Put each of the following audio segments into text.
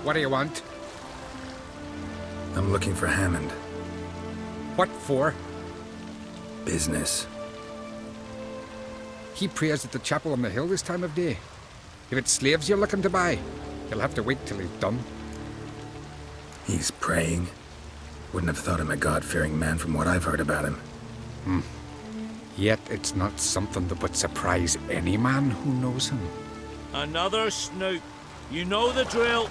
What do you want? I'm looking for Hammond. What for? Business. He prays at the chapel on the hill this time of day. If it's slaves you're looking to buy, you'll have to wait till he's done. He's praying? Wouldn't have thought him a God-fearing man from what I've heard about him. Yet it's not something that would surprise any man who knows him. Another snoop. You know the drill.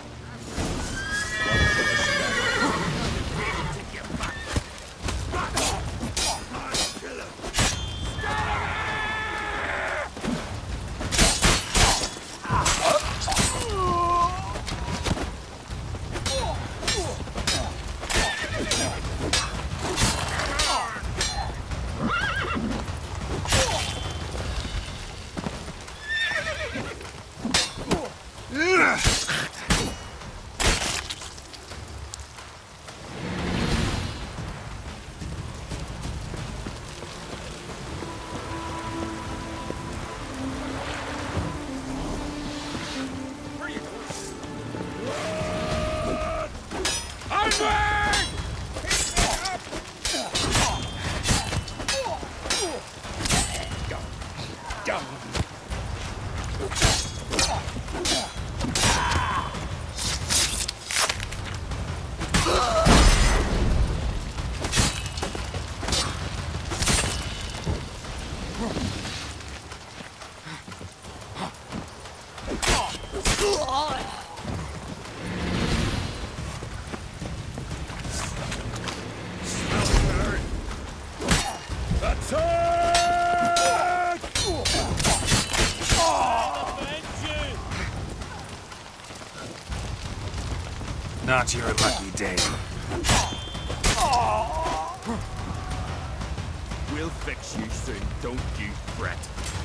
Not your lucky day. We'll fix you soon, don't you fret.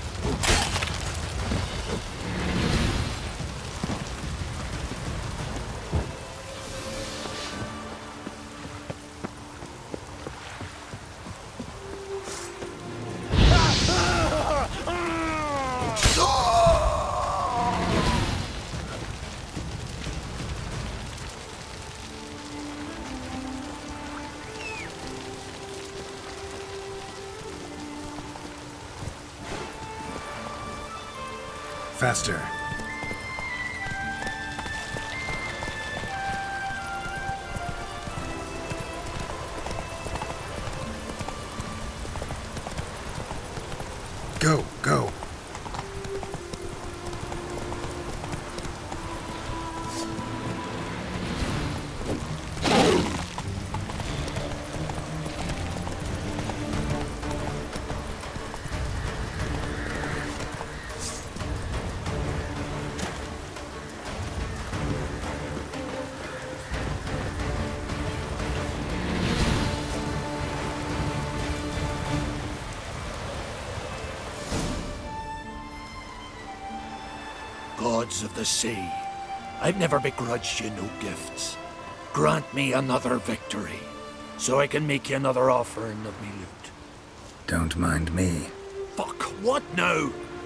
Faster. Go, go. Gods of the sea, I've never begrudged you no gifts. Grant me another victory, so I can make you another offering of me loot. Don't mind me. Fuck, what now?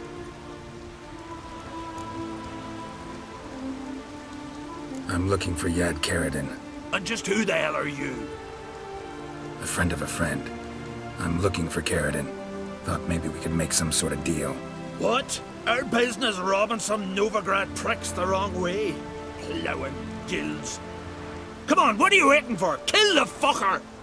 I'm looking for Yad Caradon, And just who the hell are you? a friend of a friend. I'm looking for Caradon. Thought maybe we could make some sort of deal. What? Our business robbing some Novigrad pricks the wrong way? Plowing gills. Come on, what are you waiting for? Kill the fucker!